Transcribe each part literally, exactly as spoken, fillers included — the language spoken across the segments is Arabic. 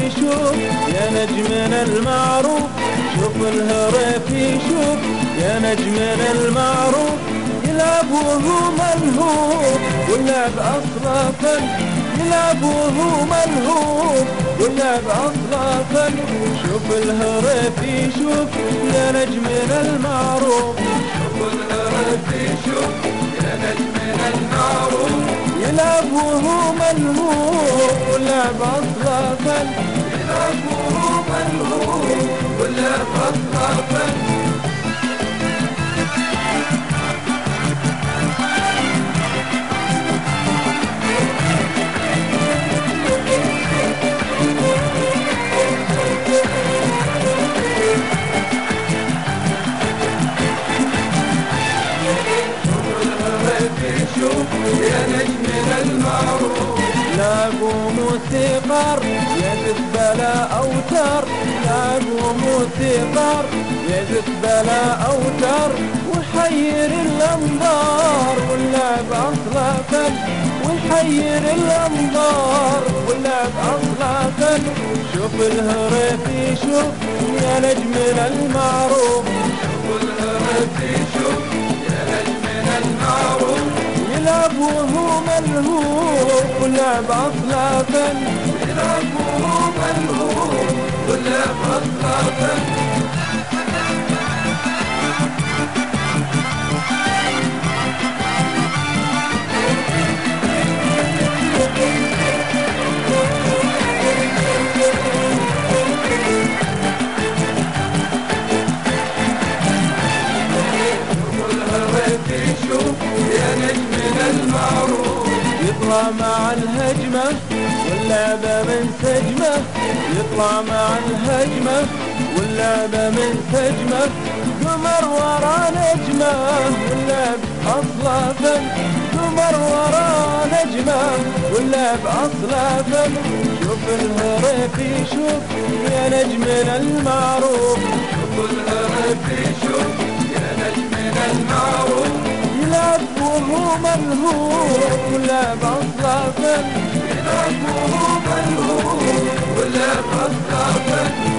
يشوف يا نجمنا المعروف، شوف الهريف يشوف يا نجمنا المعروف، يلعب وهو ملهوف واللعب أصلا فن، يلعب وهو ملهوف واللعب أصلا فن. شوف الهريف يشوف يا نجمنا المعروف، شوف الهريف يشوف يا نجمنا المعروف، يلعب وهو ملهوف واللعب أصلا فن، يلعب وهو ملهوف واللعب أصلا فن. شوف يا نجمنا المعروف، لاقوا موسيقار يزف بلا أوتار، لاقوا موسيقار يزف بلا أوتار، ويحير الأنظار واللعب أصلا فن، ويحير الأنظار واللعب أصلا فن. شوف الهريف يشوف يا نجمنا المعروف، شوف الهريف يشوف يا نجمنا المعروف، يلعب وهو ملهوف واللعب أصلا فن، يلعب وهو ملهوف واللعب أصلا فن. شوف يا نجمنا المعروف، يطلع مع الهجمة واللعبة من سجمة، يطلع مع الهجمة واللعبة من سجمة، قمر ورا نجمة واللعب أصلا فن، قمر ورا نجمة واللعب أصلا فن. شوف الهريف يشوف يا نجمنا المعروف، شوف الهريف يشوف يا نجمنا المعروف، يلعب وهو ملهوف واللعب أصلا فن، يلعب وهو ملهوف واللعب أصلا فن.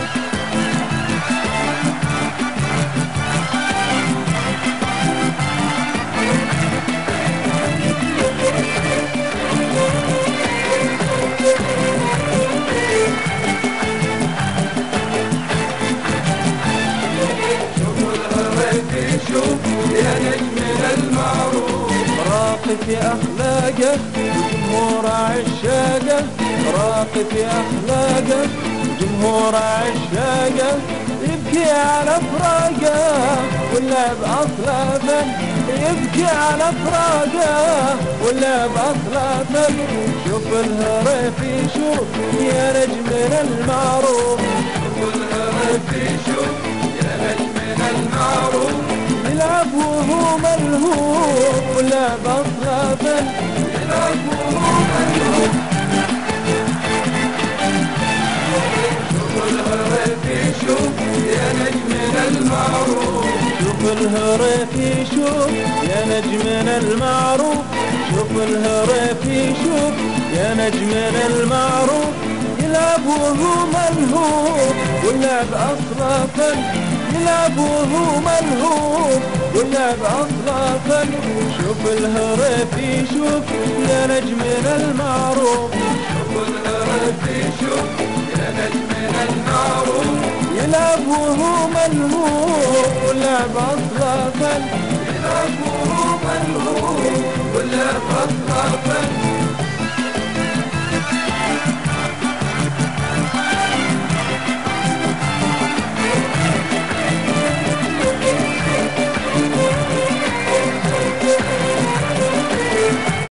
شوف يا نجمنا المعروف، راقي في أخلاقه وجمهور عشاقه، راقي في أخلاقه وجمهور عشاقه، يبكي على فراقه واللعب أصلا فن، يبكي على فراقه واللعب أصلا فن. شوف الهريف يشوف يا نجمنا المعروف، شوف الهريف يشوف يا نجمنا المعروف، يلعب وهو ملهوف واللعب أصلا فن، يلعب وهو ملهوف. شوف الهريف يشوف يا نجمنا المعروف، شوف الهريف يشوف يا نجمنا المعروف، شوف الهريف يشوف يا نجمنا المعروف، يلعب وهو ملهوف واللعب أصلا فن، يلعب وهو ملهوف واللعب أصلا فن. شوف الهريف يشوف يا نجمنا المعروف، شوف الهريف يشوف يا نجمنا المعروف، يلعب وهو ملهوف واللعب أصلا فن، يلعب وهو ملهوف واللعب أصلا فن.